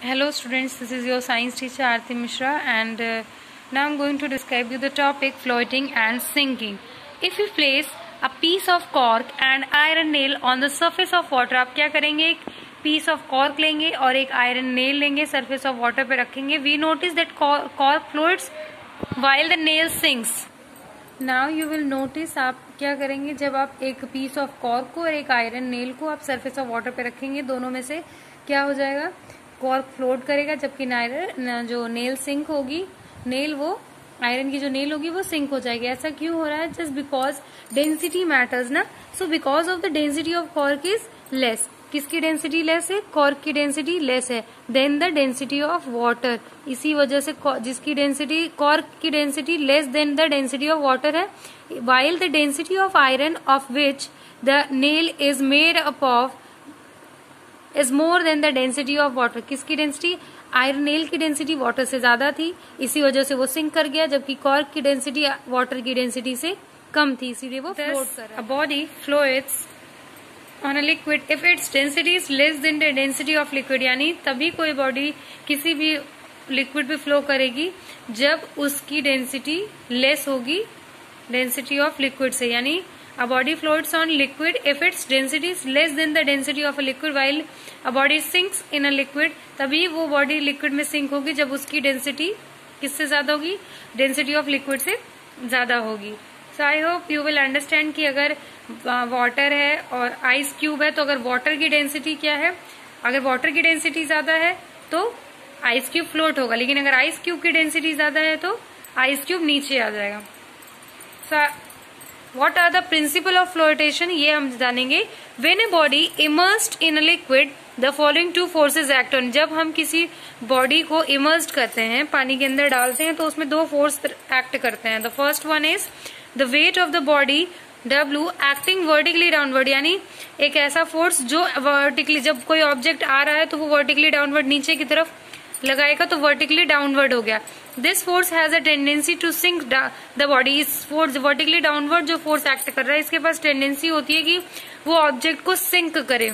Hello students, this is your science teacher Aarti Mishra and now I am going to describe you the topic floating and sinking. If you place a piece of cork and iron nail on the surface of water, आप क्या करेंगे, एक piece of cork लेंगे और एक iron nail लेंगे, surface of water पे रखेंगे. We notice that cork floats while the nail sinks. Now you will notice आप क्या करेंगे, जब आप एक piece of cork को और एक iron nail को आप surface of water पे रखेंगे, दोनों में से क्या हो जाएगा, कॉर्क फ्लोट करेगा जबकि जो नेल सिंक होगी, नेल वो आयरन की जो नेल होगी वो सिंक हो जाएगी. ऐसा क्यों हो रहा है? जस्ट बिकॉज डेंसिटी मैटर्स ना. So because of the density of cork is less. किसकी डेंसिटी लेस है? कॉर्क की डेंसिटी लेस है than the density of water. इसी वजह से जिसकी डेंसिटी, कॉर्क की density less than the density of water है, while the density of iron of which the nail is made up of is more than the density of water. किसकी डेंसिटी? Iron nail की डेंसिटी वाटर से ज्यादा थी, इसी वजह से वो सिंक कर गया, जबकि कॉर्क की डेंसिटी वाटर की डेंसिटी से कम थी, इसीलिए वो फ्लोट कर रहा है. A body floats on a liquid if its density is less than the density of liquid. यानी तभी कोई बॉडी किसी भी लिक्विड पे फ्लो करेगी जब उसकी डेंसिटी लेस होगी डेंसिटी ऑफ लिक्विड से. यानी a body floats on liquid if its density is less than the density of a liquid, while a body sinks in a liquid. तभी वो बॉडी लिक्विड में sink होगी जब उसकी density किससे ज्यादा होगी? डेंसिटी ऑफ लिक्विड से ज्यादा होगी. So I hope you will understand कि अगर वाटर है और आइस क्यूब है तो अगर वाटर की डेंसिटी क्या है, अगर वाटर की डेंसिटी ज्यादा है तो आइस क्यूब फ्लोट होगा, लेकिन अगर आइस क्यूब की डेंसिटी ज्यादा है तो आइस क्यूब नीचे आ जाएगा. What are the principle of flotation? ये हम जानेंगे. When a body immersed in a liquid, the following two forces act on. जब हम किसी बॉडी को immersed करते हैं, पानी के अंदर डालते हैं, तो उसमें दो फोर्स एक्ट करते हैं. The first one is the weight of the body W acting vertically downward. यानी एक ऐसा फोर्स जो वर्टिकली, जब कोई ऑब्जेक्ट आ रहा है तो वो वर्टिकली डाउनवर्ड नीचे की तरफ लगाएगा तो वर्टिकली डाउनवर्ड हो गया. This force has a tendency to sink the body. इस फोर्स वर्टिकली डाउनवर्ड जो फोर्स एक्ट कर रहा है, इसके पास टेंडेंसी होती है कि वो ऑब्जेक्ट को सिंक करे.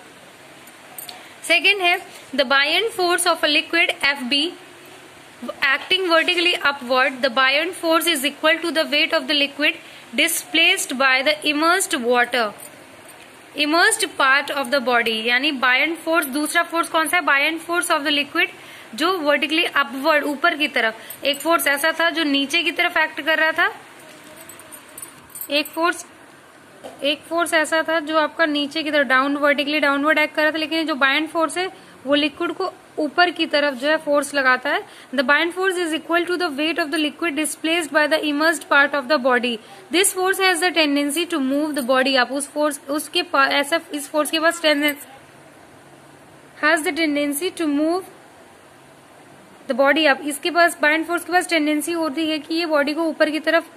सेकेंड है the buoyant force of a liquid Fb acting vertically upward. The buoyant force is equal to the weight of the liquid displaced by the immersed water, immersed part of the body. यानी buoyant force, दूसरा force कौन सा है? Buoyant force of the liquid जो vertically upward, ऊपर की तरफ. एक फोर्स ऐसा था जो नीचे की तरफ एक्ट कर रहा था, एक फोर्स ऐसा था जो आपका नीचे की तरफ वर्टिकली डाउनवर्ड एक्ट कर रहा था, लेकिन जो बायंट फोर्स है वो लिक्विड को ऊपर की तरफ जो है फोर्स लगाता है. The buoyant force is equal to the weight of the liquid displaced by the immersed part of the body. This force has the tendency to move the body up. इस force के पास has the tendency to move the body up. इसके पास buoyant force के पास tendency होती है कि ये बॉडी को ऊपर की तरफ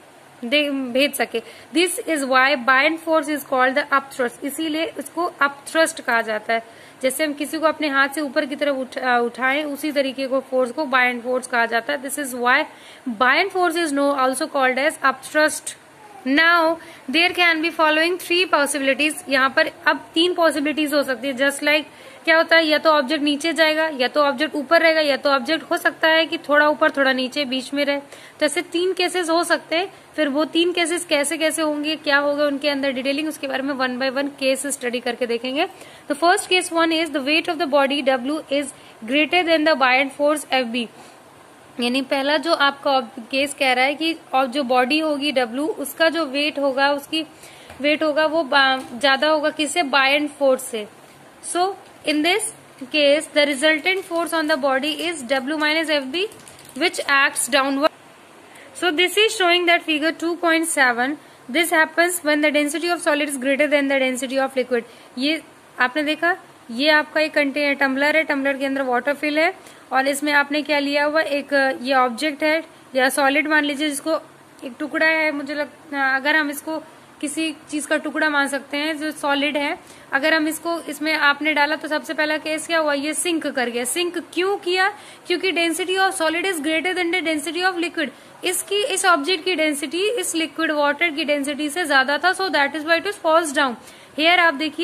भेज सके. This is why buoyant force is called the upthrust. इसीलिए इसको अपथ्रस्ट कहा जाता है. जैसे हम किसी को अपने हाथ से ऊपर की तरफ उठाएं, उसी तरीके को फोर्स को बायंट फोर्स कहा जाता है. This is why buoyant force is also called as upthrust. Now there can be following three possibilities. यहाँ पर अब तीन पॉसिबिलिटीज हो सकती है. जस्ट लाइक क्या होता है, या तो ऑब्जेक्ट नीचे जाएगा, या तो ऑब्जेक्ट ऊपर रहेगा, या तो ऑब्जेक्ट हो सकता है कि थोड़ा ऊपर थोड़ा नीचे बीच में रहे. तो ऐसे तीन केसेस हो सकते हैं. फिर वो तीन केसेस कैसे कैसे होंगे, क्या होगा उनके अंदर डिटेलिंग, उसके बारे में one by one case study करके देखेंगे. The first case one is the weight of the body W is greater than the buoyant force Fb. यानी पहला जो आपका केस कह रहा है कि और जो बॉडी होगी W, उसका जो वेट होगा, उसकी वेट होगा वो ज्यादा होगा किससे? बायंट फोर्स से. सो in this case the resultant force on the body is W minus Fb which acts downward. So this is showing that figure 2.7. This happens when the density of solid is greater than the density of liquid. ये आपने देखा, ये आपका एक container tumbler है, tumbler के अंदर water fill है और इसमें आपने क्या लिया हुआ, एक ये ऑब्जेक्ट है या सॉलिड मान लीजिए, जिसको एक टुकड़ा है, मुझे लगता अगर हम इसको किसी चीज का टुकड़ा मान सकते हैं जो सॉलिड है. अगर हम इसको इसमें आपने डाला तो सबसे पहला केस क्या हुआ, ये सिंक कर गया. सिंक क्यों किया? क्योंकि density of solid is greater than the density of liquid. इस ऑब्जेक्ट की डेंसिटी इस लिक्विड वाटर की डेंसिटी से ज्यादा था. So that is why it falls down. Here आप देखिए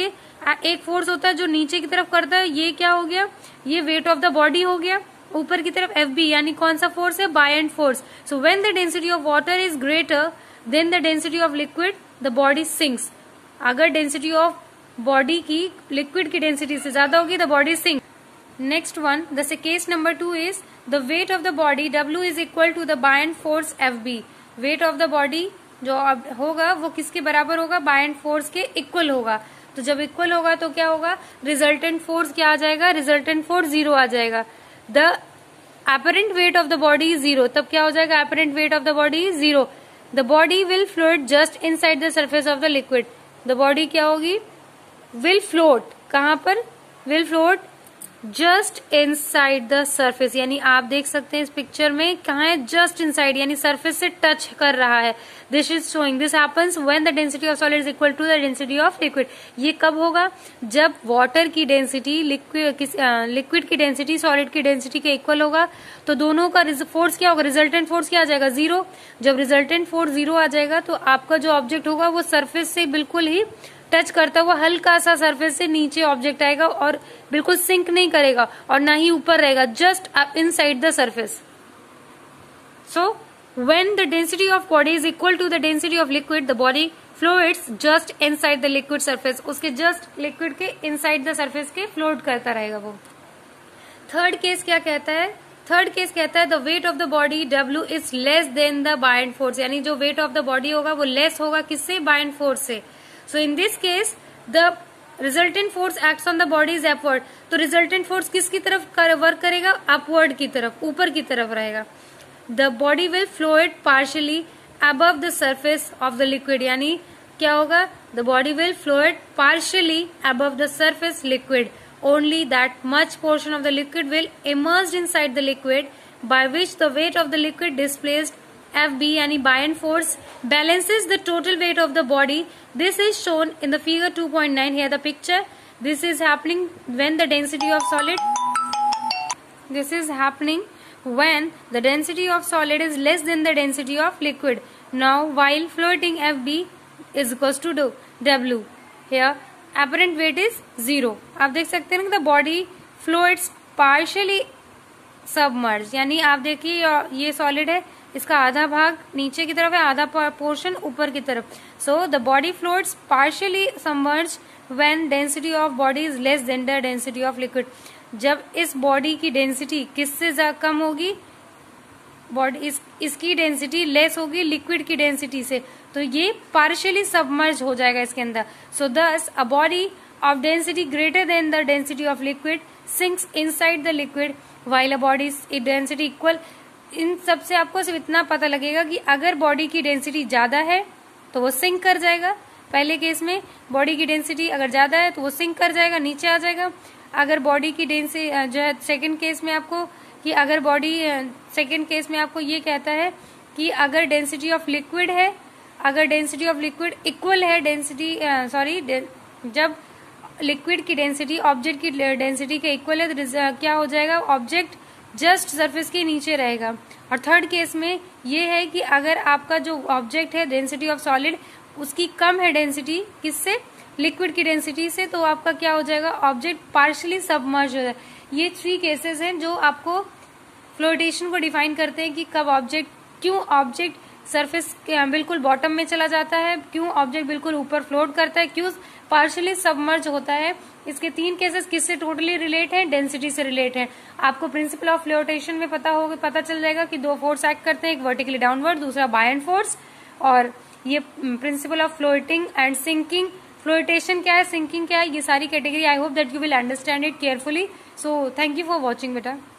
एक फोर्स होता है जो नीचे की तरफ करता है, ये क्या हो गया, ये वेट ऑफ द बॉडी हो गया। ऊपर की तरफ Fb यानी कौन सा फोर्स है, buoyant force. So when the density of water is greater than the density of liquid the body sinks. अगर डेंसिटी ऑफ बॉडी की लिक्विड की डेंसिटी से ज्यादा होगी the body sink. Next one, the case number 2 is the weight of the body W is equal to the buoyant force Fb। Weight of the body जो अब होगा वो किसके बराबर होगा, बायएंड फोर्स के इक्वल होगा। तो जब इक्वल होगा तो क्या होगा, रिजल्टेंट फोर्स क्या आ जाएगा, रिजल्टेंट फोर्स 0 आ जाएगा। The apparent weight of the body is 0, तब क्या हो जाएगा, apparent weight of the body is 0। The body will float just inside the surface of the liquid. The body क्या होगी, विल फ्लोट, कहां पर, will float just inside the surface, यानी आप देख सकते हैं इस पिक्चर में कहा है, जस्ट इनसाइड, यानी सरफेस से टच कर रहा है। This is showing this happens when the density of solid is equal to the density of liquid. ये कब होगा, जब वाटर की डेंसिटी लिक्विड की डेंसिटी सॉलिड की डेंसिटी के इक्वल होगा। तो दोनों का फोर्स क्या होगा, रिजल्टेंट फोर्स क्या आ जाएगा, 0। जब रिजल्टेंट फोर्स 0 आ जाएगा तो आपका जो ऑब्जेक्ट होगा वो सरफेस से बिल्कुल ही टच करता हुआ हल्का सा सरफेस से नीचे ऑब्जेक्ट आएगा और बिल्कुल सिंक नहीं करेगा और ना ही ऊपर रहेगा, just up inside the surface. So when the density of body is equal to the density of liquid the body floats just inside the liquid surface. उसके जस्ट लिक्विड के इनसाइड द सरफेस के float करता रहेगा वो। Third case क्या कहता है, third case कहता है the weight of the body W is less than the buoyant force, यानी जो वेट ऑफ द बॉडी होगा वो लेस होगा किससे, बायएंड फोर्स से। So in this case the resultant force acts on the body is upward। तो resultant force किसकी तरफ वर्क करेगा, upward की तरफ, ऊपर की तरफ रहेगा। The body will float partially above the surface of the liquid, यानी क्या होगा, the body will float partially above the surface liquid, only that much portion of the liquid will immerse inside the liquid by which the weight of the liquid displaced Fb यानी buoyant force balances the total weight of the body। This is shown in the figure 2.9 here the picture। This is happening when the density of solid, this is happening when the density of solid is less than the density of liquid। Now while floating Fb is equals to W, here apparent weight is 0। आप देख सकते हैं ना, the body floats partially submerged, यानी आप देखिए ये solid है, इसका आधा भाग नीचे की तरफ है, आधा पोर्शन ऊपर की तरफ। So the body floats partially submerge when density of body is less than the density of liquid. जब इस बॉडी की डेंसिटी किससे कम होगी, बॉडी इसकी डेंसिटी लेस होगी लिक्विड की डेंसिटी से, तो ये पार्शियली सबमर्ज हो जाएगा इसके अंदर। So thus a body of density greater than the density of liquid sinks inside the liquid while a body density equal. इन सब से आपको सिर्फ इतना पता लगेगा कि अगर बॉडी की डेंसिटी ज्यादा है तो वो सिंक कर जाएगा। पहले केस में बॉडी की डेंसिटी अगर ज्यादा है तो वो सिंक कर जाएगा, नीचे आ जाएगा। अगर बॉडी की डेंसिटी जो है सेकंड केस में आपको कि अगर बॉडी सेकंड केस में आपको ये कहता है कि अगर डेंसिटी ऑफ लिक्विड है, अगर डेंसिटी ऑफ लिक्विड इक्वल है डेंसिटी जब लिक्विड की डेंसिटी ऑब्जेक्ट की डेंसिटी के इक्वल है तो क्या हो जाएगा, ऑब्जेक्ट जस्ट सरफेस के नीचे रहेगा। और थर्ड केस में ये है कि अगर आपका जो ऑब्जेक्ट है डेंसिटी ऑफ सॉलिड उसकी कम है डेंसिटी किससे, लिक्विड की डेंसिटी से, तो आपका क्या हो जाएगा, ऑब्जेक्ट पार्शियली सबमर्ज हो जाएगा। ये 3 केसेस हैं जो आपको फ्लोटेशन को डिफाइन करते हैं कि कब ऑब्जेक्ट, क्यों ऑब्जेक्ट सरफेस बिल्कुल बॉटम में चला जाता है, क्यों ऑब्जेक्ट बिल्कुल ऊपर फ्लोट करता है, क्यों पार्शियली सबमर्ज होता है। इसके 3 केसेस किससे टोटली रिलेट हैं, डेंसिटी से रिलेट हैं। आपको प्रिंसिपल ऑफ फ्लोटेशन में पता चल जाएगा कि 2 फोर्स एक्ट करते हैं, एक वर्टिकली डाउनवर्ड, दूसरा बायएंड फोर्स। और ये principle of floating and sinking, flotation क्या है, सिंकिंग क्या है, ये सारी category I hope that you will understand it carefully. So thank you for watching बेटा।